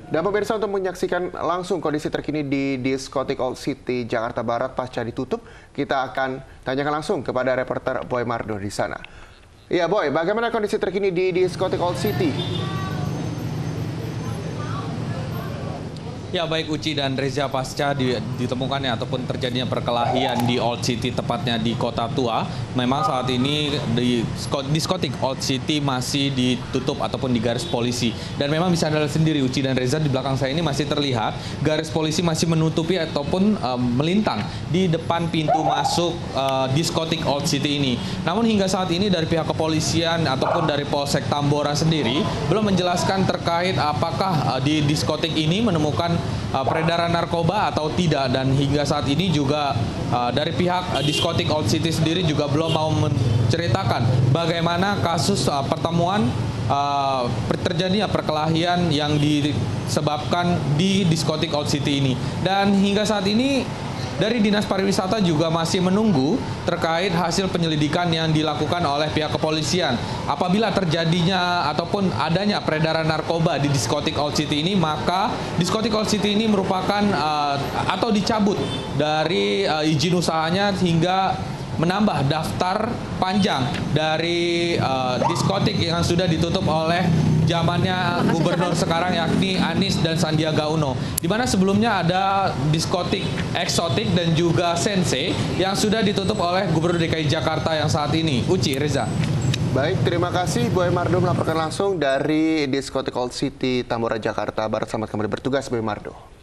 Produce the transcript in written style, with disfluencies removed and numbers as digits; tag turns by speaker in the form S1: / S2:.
S1: Dan pemirsa, untuk menyaksikan langsung kondisi terkini di Diskotik Old City, Jakarta Barat pasca ditutup, kita akan tanyakan langsung kepada reporter Boy Mardo di sana. Iya Boy, bagaimana kondisi terkini di Diskotik Old City?
S2: Ya baik Uci dan Reza, pasca ditemukannya ataupun terjadinya perkelahian di Old City, tepatnya di Kota Tua, memang saat ini diskotik Old City masih ditutup ataupun digaris polisi. Dan memang bisa Anda lihat sendiri Uci dan Reza, di belakang saya ini masih terlihat garis polisi masih menutupi ataupun melintang di depan pintu masuk diskotik Old City ini. Namun hingga saat ini dari pihak kepolisian ataupun dari Polsek Tambora sendiri belum menjelaskan terkait apakah di diskotik ini menemukan peredaran narkoba atau tidak, dan hingga saat ini juga dari pihak diskotik Old City sendiri juga belum mau menceritakan bagaimana kasus pertemuan terjadinya perkelahian yang disebabkan di diskotik Old City ini. Dan hingga saat ini dari Dinas Pariwisata juga masih menunggu terkait hasil penyelidikan yang dilakukan oleh pihak kepolisian. Apabila terjadinya ataupun adanya peredaran narkoba di diskotik Old City ini, maka diskotik Old City ini merupakan atau dicabut dari izin usahanya hingga menambah daftar panjang dari diskotik yang sudah ditutup oleh zamannya gubernur sekarang, yakni Anies dan Sandiaga Uno. Di mana sebelumnya ada diskotik eksotik dan juga Sensei yang sudah ditutup oleh Gubernur DKI Jakarta yang saat ini. Uci, Reza.
S1: Baik, terima kasih Boy Mardo melaporkan langsung dari Diskotik Old City, Tambora, Jakarta Barat. Selamat kembali bertugas Boy Mardo.